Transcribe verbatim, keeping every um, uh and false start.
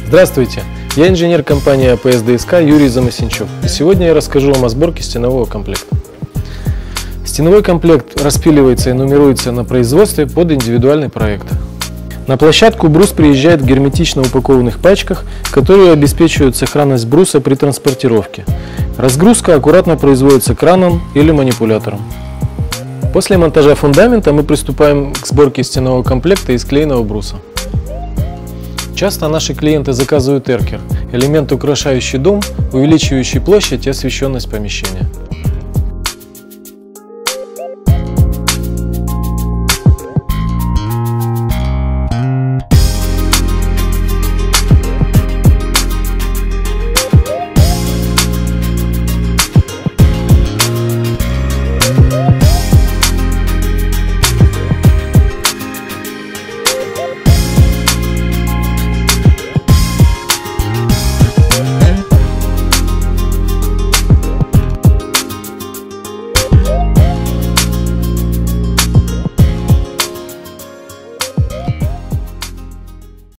Здравствуйте, я инженер компании а пэ эс дэ эс ка Юрий Замосинчук, и сегодня я расскажу вам о сборке стенового комплекта. Стеновой комплект распиливается и нумеруется на производстве под индивидуальный проект. На площадку брус приезжает в герметично упакованных пачках, которые обеспечивают сохранность бруса при транспортировке. Разгрузка аккуратно производится краном или манипулятором. После монтажа фундамента мы приступаем к сборке стенового комплекта из клееного бруса. Часто наши клиенты заказывают эркер – элемент, украшающий дом, увеличивающий площадь и освещенность помещения.